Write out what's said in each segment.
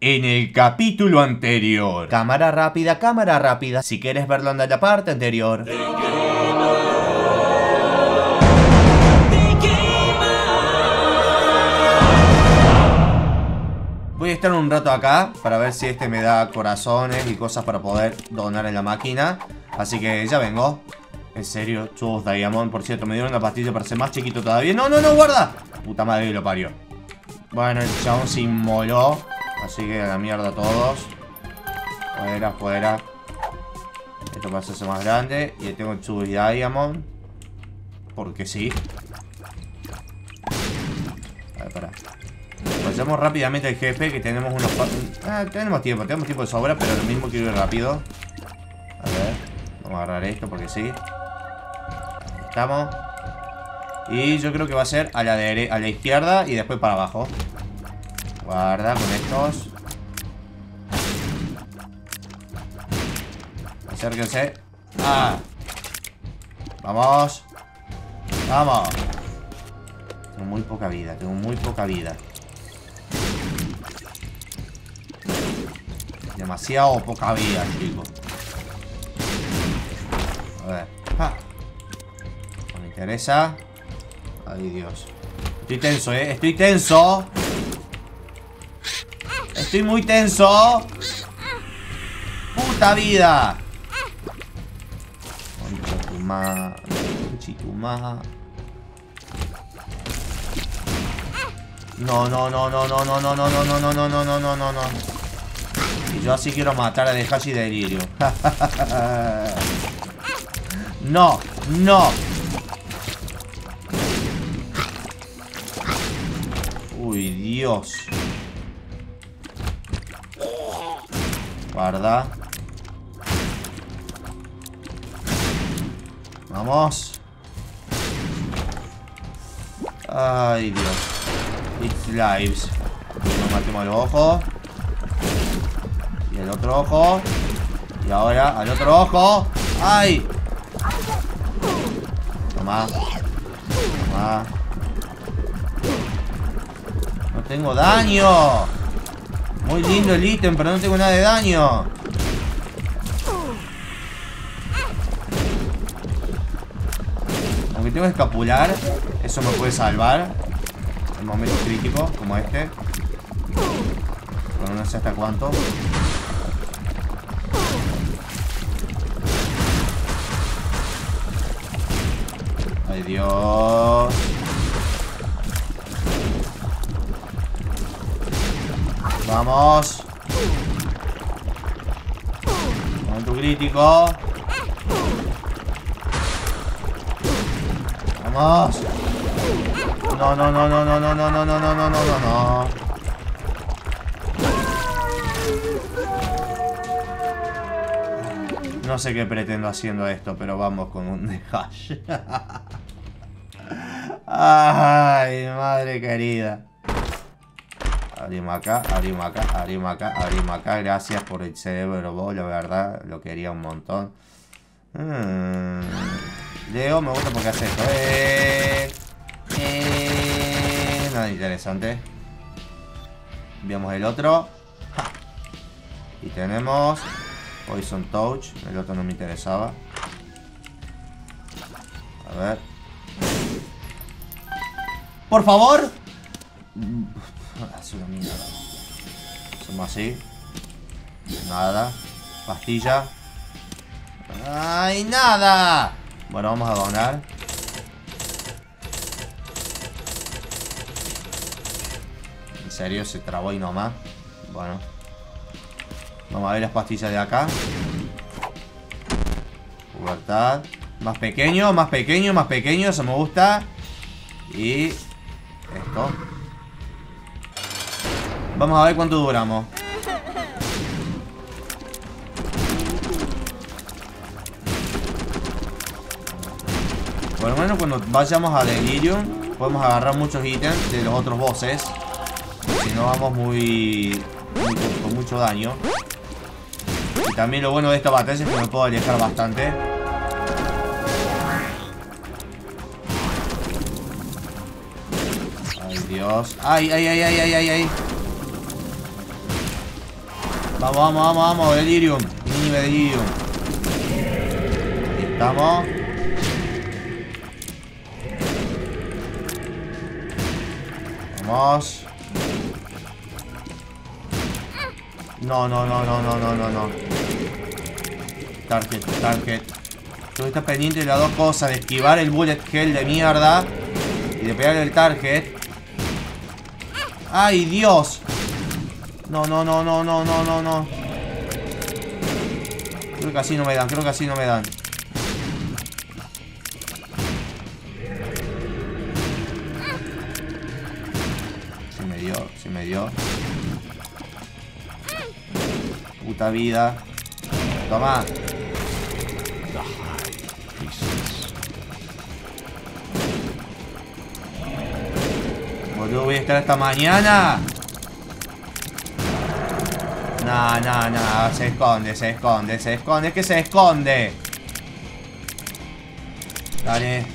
En el capítulo anterior. Cámara rápida, cámara rápida. Si quieres verlo en la parte anterior. Voy a estar un rato acá para ver si este me da corazones y cosas para poder donar en la máquina. Así que ya vengo. En serio, chubos Diamond. Por cierto, me dieron una pastilla para ser más chiquito todavía. ¡No, no, no! ¡Guarda! Puta madre que lo parió. Bueno, el chabón se inmoló. Así que a la mierda todos. Fuera, fuera. Esto va a hacerse más grande. Y tengo el chubos Diamond. Porque sí. A ver, pará. Pasamos rápidamente al jefe, que tenemos unos... tenemos tiempo de sobra, pero lo mismo quiero ir rápido. A ver, vamos a agarrar esto porque sí. Ahí estamos. Y yo creo que va a ser a la izquierda y después para abajo. Guarda con estos. Acérquense. ¡Ah! ¡Vamos! ¡Vamos! Tengo muy poca vida, tengo muy poca vida. Demasiado poca vida, chicos. A ver. ¡Ah! No me interesa. Ay, Dios. Estoy tenso, estoy tenso. Estoy muy tenso. ¡Puta vida! Conchetumá. Conchetumá. No, no, no, no, no, no, no, no, no, no, no, no, no, no, no, no, no. Y yo así quiero matar a Dehashi y Delirio. No, no. Uy, Dios. Guarda. Vamos. Ay, Dios. It's lives. Nos matemos al ojo. Y el otro ojo. Y ahora al otro ojo. ¡Ay! Toma. Toma. No tengo daño. Muy lindo el ítem, pero no tengo nada de daño. Aunque tengo que escapular, eso me puede salvar en momentos críticos como este. Pero no sé hasta cuánto. Ay, Dios. Vamos. Momento crítico. Vamos. No, no, no, no, no, no, no, no, no, no, no, no, no. No sé qué pretendo haciendo esto, pero vamos con un Dehashi. Ay, madre querida. Abrimos acá, abrimos acá, abrimos acá, abrimos acá. Gracias por el cerebro, vos, la verdad, lo quería un montón. Leo, me gusta porque hace esto. Nada interesante. Veamos el otro. ¡Ja! Y tenemos Poison Touch. El otro no me interesaba. A ver. ¡Por favor! Es una mierda. Hacemos así. Nada. Pastilla. ¡Ay, nada! Bueno, vamos a donar. En serio, se trabó ahí nomás. Bueno. Vamos a ver las pastillas de acá. Pubertad. Más pequeño, más pequeño, más pequeño. Eso me gusta. Y esto. Vamos a ver cuánto duramos. Por lo menos cuando vayamos a Delirium podemos agarrar muchos ítems de los otros bosses. Si no vamos con mucho daño. Y también lo bueno de esta batalla es que me puedo alejar bastante. Ay, Dios. Ay, ay, ay, ay, ay, ay, ay. Vamos, vamos, vamos, vamos. Delirium. Mini Delirium. Ahí estamos. Vamos. No, no, no, no, no, no, no, no. Target, target. Tú estás pendiente de las dos cosas, de esquivar el bullet hell de mierda y de pegar el target. ¡Ay, Dios! No, no, no, no, no, no, no, no. Creo que así no me dan, creo que así no me dan. Sí me dio, sí me dio. Puta vida. Toma. Boludo, voy a estar hasta mañana. No, no, no. Se esconde, se esconde, se esconde. Es que se esconde. Dale.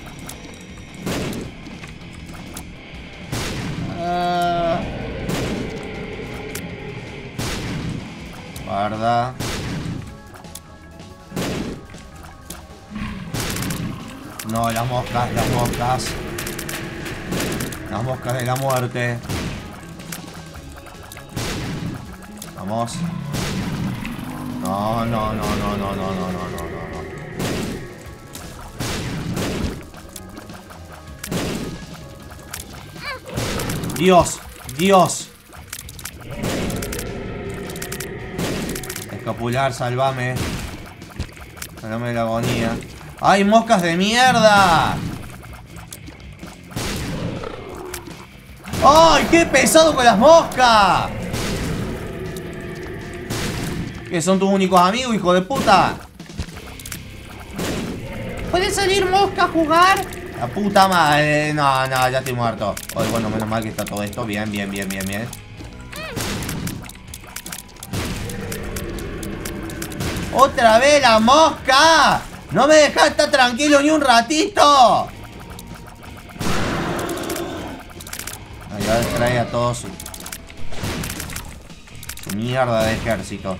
Guarda. No, las moscas, las moscas. Las moscas de la muerte. Vamos. No, no, no, no, no, no, no, no, no, no. Dios, Dios. Escapular, salvame. Salvame de la agonía. ¡Ay, moscas de mierda! ¡Ay, qué pesado con las moscas! ¿Qué son tus únicos amigos, hijo de puta? ¿Puede salir mosca a jugar? La puta madre. No, no, ya estoy muerto. Ay, bueno, menos mal que está todo esto. Bien, bien, bien, bien, bien. ¡Otra vez la mosca! ¡No me dejas estar tranquilo ni un ratito! Ahí trae a todos su mierda de ejército.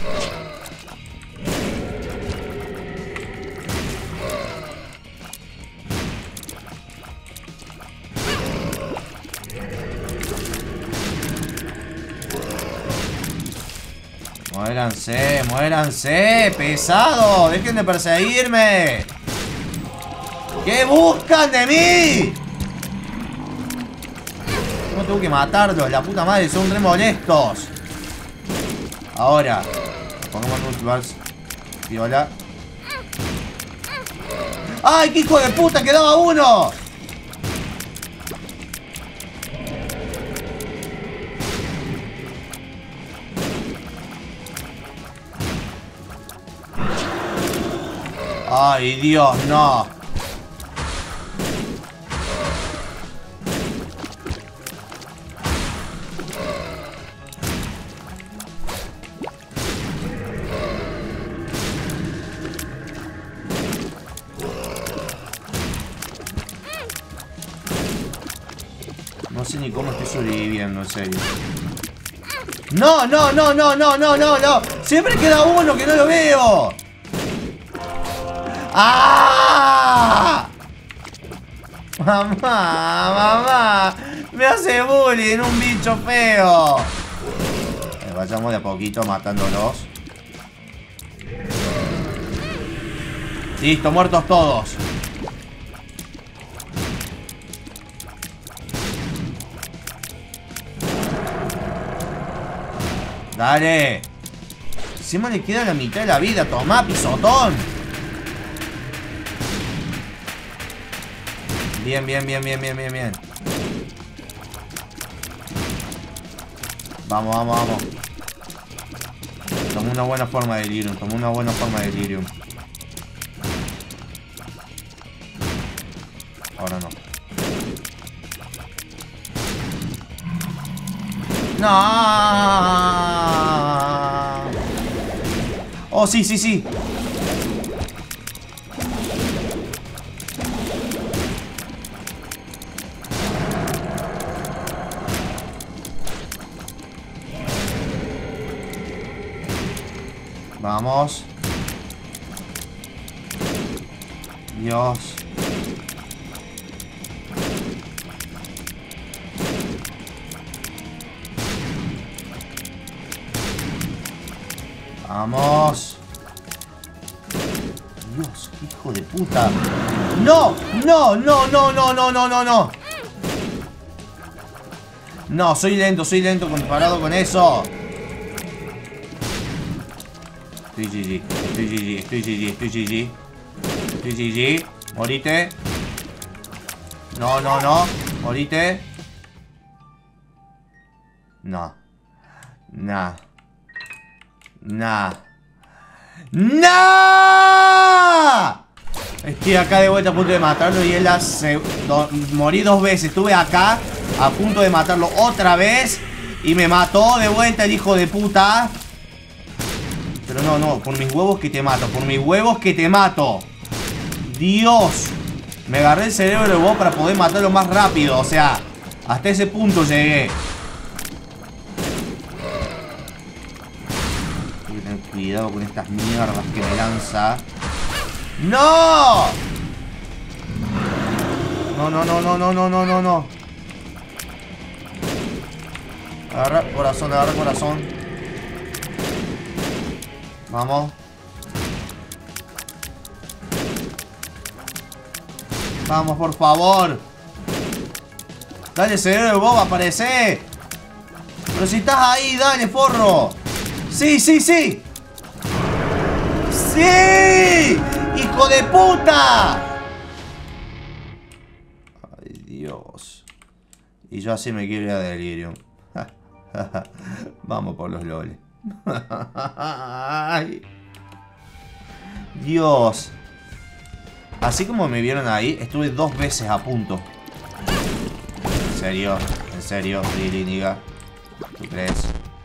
Muéranse, muéranse, pesado, dejen de perseguirme. ¿Qué buscan de mí? No tengo que matarlos, la puta madre, son re molestos. Ahora, pongamos multiverse. Viola. ¡Ay, qué hijo de puta! ¡Quedaba uno! ¡Ay, Dios, no! No sé ni cómo estoy sobreviviendo, en serio. ¡No, no, no, no, no, no, no, no! ¡Siempre queda uno que no lo veo! ¡Ah! ¡Mamá! ¡Mamá! ¡Me hace bullying! ¡Un bicho feo! Vayamos de a poquito matándolos. Listo, muertos todos. Dale. Encima le queda la mitad de la vida. Tomá, pisotón. Bien, bien, bien, bien, bien, bien, bien. Vamos, vamos, vamos. Tomó una buena forma de delirium. Tomó una buena forma de delirium. Ahora no. No. Oh, sí, sí, sí. Vamos. Dios. Vamos. Dios, hijo de puta. ¡No! ¡No! ¡No! ¡No! ¡No! ¡No! ¡No! ¡No! ¡No! No, soy lento comparado con eso. Estoy GG, estoy GG, estoy GG, estoy GG. Estoy GG. Morite. No, no, no. Morite. No. Nah. Nah. ¡Nah! Estoy acá de vuelta a punto de matarlo y él morí 2 veces. Estuve acá a punto de matarlo otra vez y me mató de vuelta el hijo de puta. Pero no, no, por mis huevos que te mato. Por mis huevos que te mato. Dios. Me agarré el cerebro de vos para poder matarlo más rápido. O sea, hasta ese punto llegué. Tengo que tener cuidado con estas mierdas que me lanza. ¡No! No, no, no, no, no, no, no, no, no. Agarra corazón, agarra corazón. Vamos. Vamos, por favor. Dale, cerebro, Bob, aparece. Pero si estás ahí, dale, forro. Sí, sí, sí. ¡Sí! ¡Hijo de puta! Ay, Dios. Y yo así me quiero ir a Delirium. Vamos por los loles. Ay. Dios. Así como me vieron ahí, estuve 2 veces a punto. En serio, really, nigga. ¿Tú crees?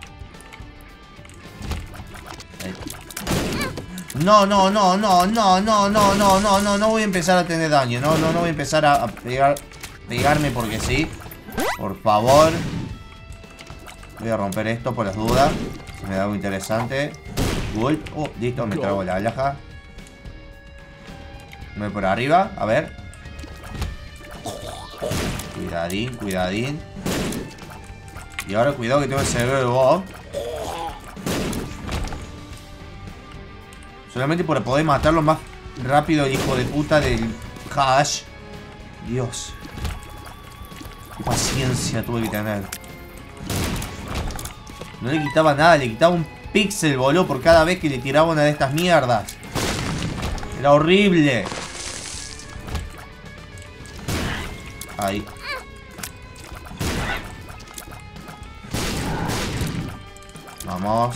No, no, no, no, no, no, no, no, no, no, no voy a empezar a tener daño. No, no, no voy a empezar a pegarme porque sí. Por favor. Voy a romper esto por las dudas. Si me da algo interesante. Gold. Oh, listo, me trago la alhaja. Me voy por arriba, a ver. Cuidadín, cuidadín. Y ahora cuidado que tengo el cerebro de Bob. Solamente para poder matarlo más rápido el hijo de puta del Hash. Dios. Qué paciencia tuve que tener. No le quitaba nada, le quitaba un píxel, boludo, por cada vez que le tiraba una de estas mierdas. Era horrible. Ahí. Vamos.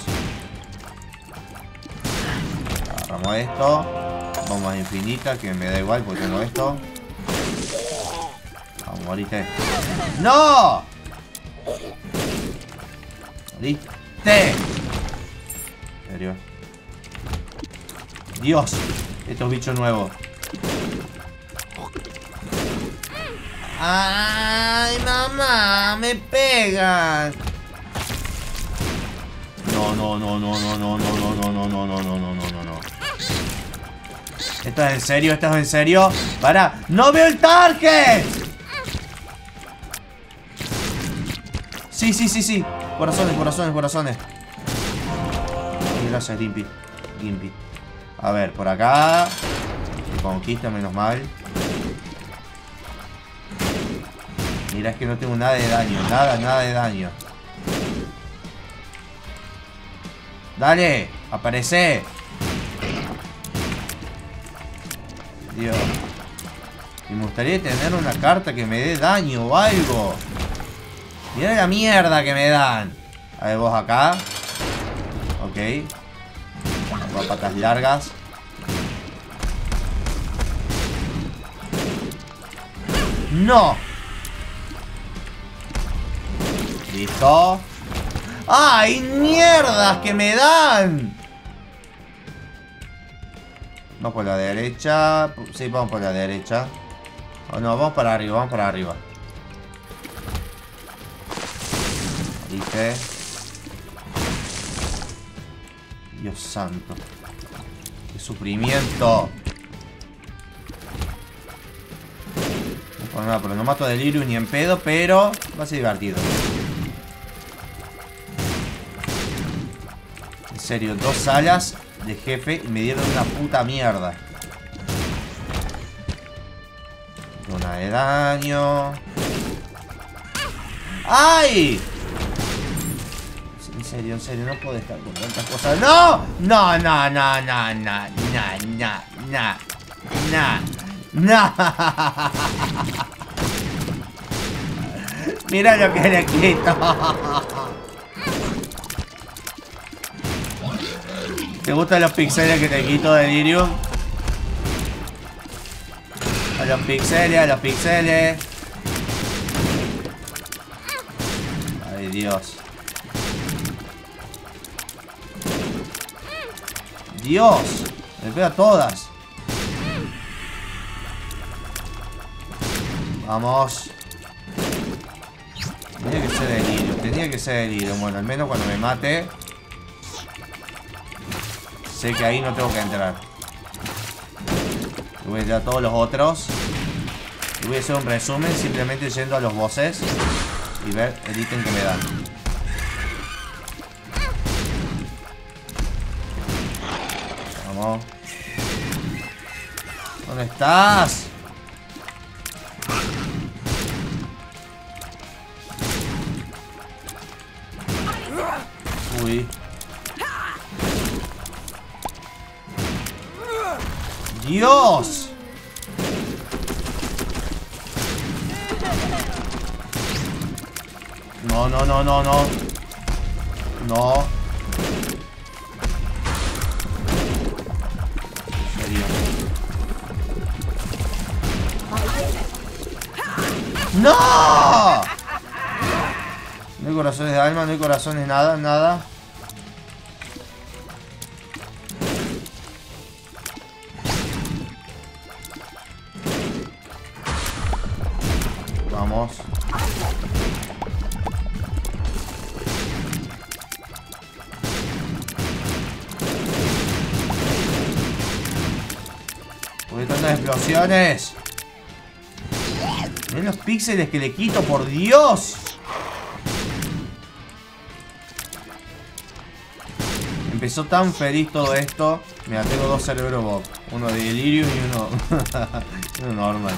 Agarramos esto. Bomba infinita, que me da igual porque tengo esto. Vamos, moriste. ¡No! ¿Moriste? ¿En serio? Dios. Estos bichos nuevos. ¡Ay, mamá! ¡Me pegan! No, no, no, no, no, no, no, no, no, no, no, no, no, no, no, no. ¿Esto es en serio? ¿Esto es en serio? ¡Para! ¡No veo el target! Sí, sí, sí, sí. Corazones, corazones, corazones. Y gracias, Gimpy. Gimpy. A ver, por acá. Se conquista, menos mal. Mira, es que no tengo nada de daño. Nada de daño. Dale, aparece. Dios. Y me gustaría tener una carta que me dé daño o algo. Mira la mierda que me dan. A ver, vos acá. Ok. Con patas largas. ¡No! Listo. ¡Ay, mierdas que me dan! Vamos por la derecha. Sí, vamos por la derecha. Oh, no, vamos para arriba, vamos para arriba. ¿Viste? Dios santo. ¡Qué sufrimiento! No por nada, pero no mato a Delirium ni en pedo, pero va a ser divertido. En serio, 2 alas de jefe y me dieron una puta mierda. Una de daño. ¡Ay! En serio, no puedo estar con tantas cosas. ¡No! ¡No, no, no, no, no! ¡No! Mira lo que le quito. ¿Te gustan los pixeles que te quito, Delirium? A los pixeles, a los pixeles. Ay, Dios. Dios, me pega a todas. Vamos. Tenía que ser Delirium, tenía que ser Delirium. Bueno, al menos cuando me mate sé que ahí no tengo que entrar. Voy a ir a todos los otros. Y voy a hacer un resumen simplemente yendo a los bosses y ver el ítem que me dan. Vamos. ¿Dónde estás? Uy. ¡Dios! No, no, no, no, no. No. ¿En serio? ¡No! No hay corazones de alma, no hay corazones, nada, nada. Vamos. ¿Por qué tantas explosiones? Miren los píxeles que le quito, por Dios. Empezó tan feliz todo esto. Mira, tengo 2 cerebros Bob. Uno de Delirium y uno... uno normal.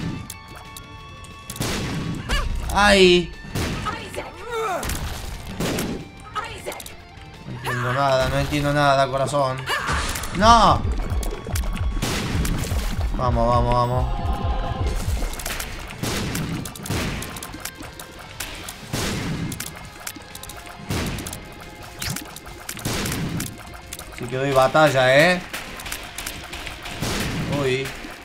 ¡Ay! No entiendo nada, no entiendo nada, corazón. ¡No! Vamos, vamos, vamos. Sí que doy batalla, ¿eh? Uy.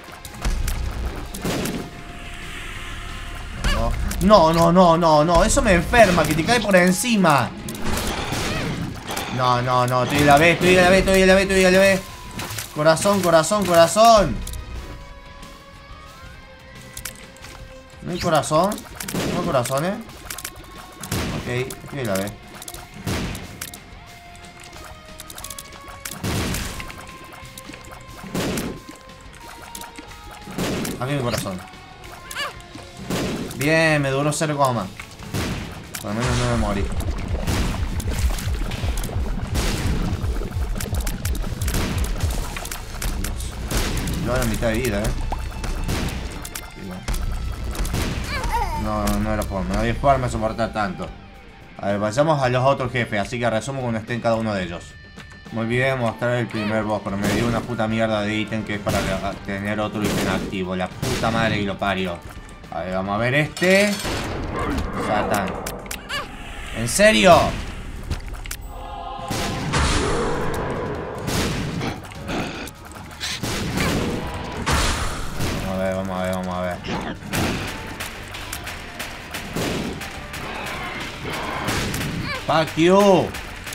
No, no, no, no, no. Eso me enferma, que te cae por encima. No, no, no. Estoy en la B, estoy en la B, estoy en la B, estoy en la B. Corazón, corazón, corazón. ¿No hay corazón? ¿No hay corazones? Ok, estoy en la B. Aquí mi corazón. Bien, me duró 0, por lo menos no me morí. Yo a la mitad de vida, No, no era forma, no había forma de soportar tanto. A ver, vayamos a los otros jefes, así que resumo cuando estén cada uno de ellos. Me olvidé de mostrar el primer boss, pero me dio una puta mierda de ítem que es para tener otro ítem activo. La puta madre que lo parió. A ver, vamos a ver este. Satán. ¿En serio? Vamos a ver, vamos a ver, vamos a ver. Fuck you.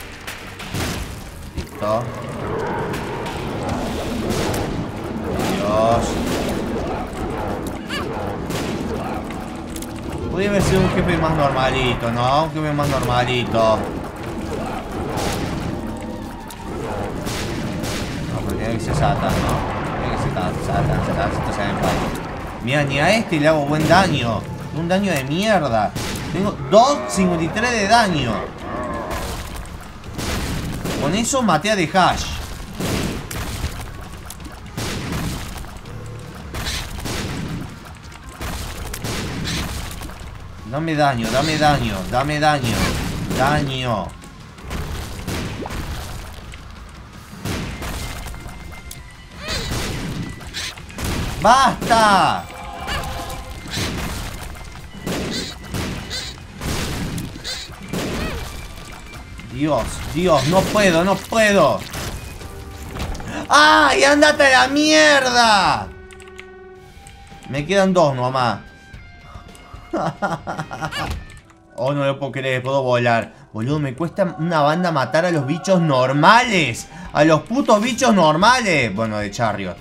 Listo. Dios. Podría haber sido un jefe más normalito, ¿no? Un jefe más normalito. que ser Satan, ¿no? Tiene que ser Satan. Mira, ni a este le hago buen daño. Un daño de mierda. Tengo 2.53 de daño. Con eso maté a The Hash. Dame daño, dame daño, dame daño. Daño. ¡Basta! Dios, Dios, no puedo, no puedo. ¡Ay, andate a la mierda! Me quedan 2 nomás. Oh, no lo puedo creer, puedo volar. Boludo, me cuesta una banda matar a los bichos normales. A los putos bichos normales. Bueno, de Chariot.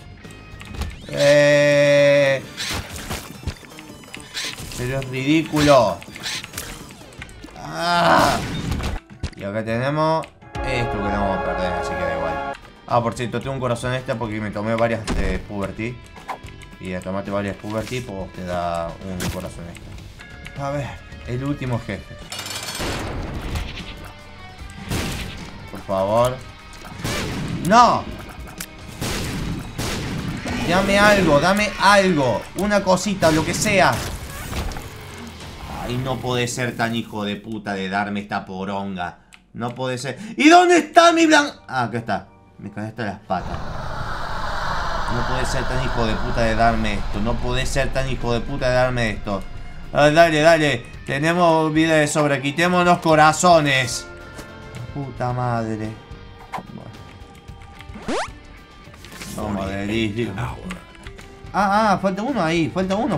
Pero es ridículo. Y acá tenemos esto que no vamos a perder, así que da igual. Por cierto, tengo un corazón extra porque me tomé varias de Puberty. Y a tomarte varias Puberty, pues te da un corazón extra. A ver, el último jefe. Por favor. ¡No! Dame algo. Una cosita, lo que sea. Ay, no puede ser tan hijo de puta de darme esta poronga. No puede ser. ¿Y dónde está mi blanco? Acá está. Me cagaste las patas. No puede ser tan hijo de puta de darme esto. No puede ser tan hijo de puta de darme esto. Dale, dale. Tenemos vida de sobra. Quitémonos corazones. Puta madre. Toma, delirio. Falta uno ahí. Falta uno.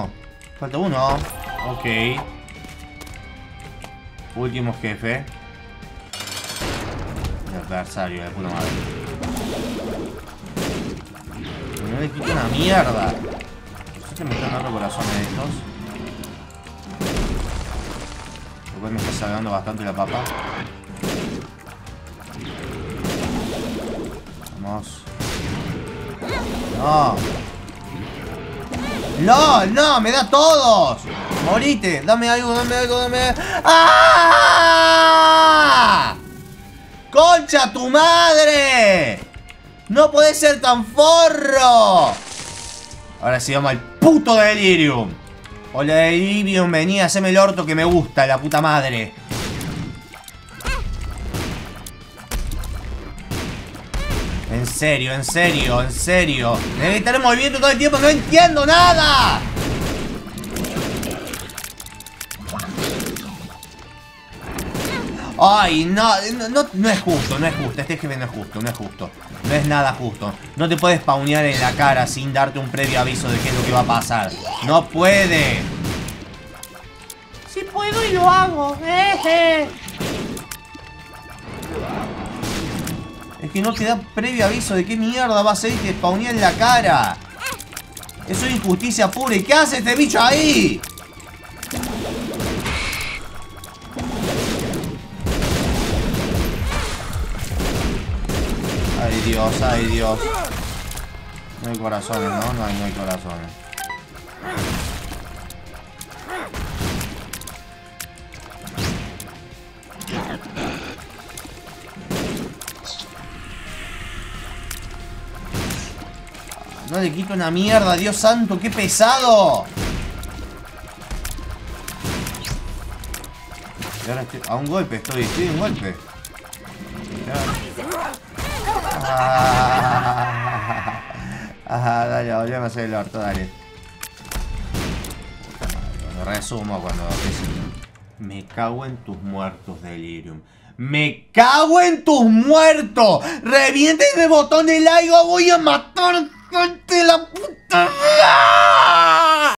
Ok. Último jefe. El adversario, de puta madre. No le quito una mierda. No sé si me están dando corazones de estos. Después me está salvando bastante la papa. Vamos. No. No, no, me da todos. Morite, dame algo. ¡Ah! ¡Concha tu madre! ¡No podés ser tan forro! Ahora sí vamos al puto Delirium. Hola Delirium, vení a hacerme el orto que me gusta, la puta madre. En serio. Debe estar en movimiento todo el tiempo, no entiendo nada. Ay, no es justo. Este jefe no es justo. No es nada justo. No te puedes spawnear en la cara sin darte un previo aviso de qué es lo que va a pasar. No puede. Si puedo y lo hago. Es que no te da previo aviso de qué mierda va a ser y te spawnea en la cara. Eso es injusticia pura. ¿Y qué hace este bicho ahí? Ay Dios. No hay corazones, ¿no? No hay corazones. No le quito una mierda, Dios santo, qué pesado. Y ahora estoy a un golpe, estoy a un golpe. Dale, volvemos a hacer el orto, dale. Lo resumo cuando... Me cago en tus muertos, Delirium. ¡Me cago en tus muertos! ¡Revienten el botón de like o voy a matar gente de la puta!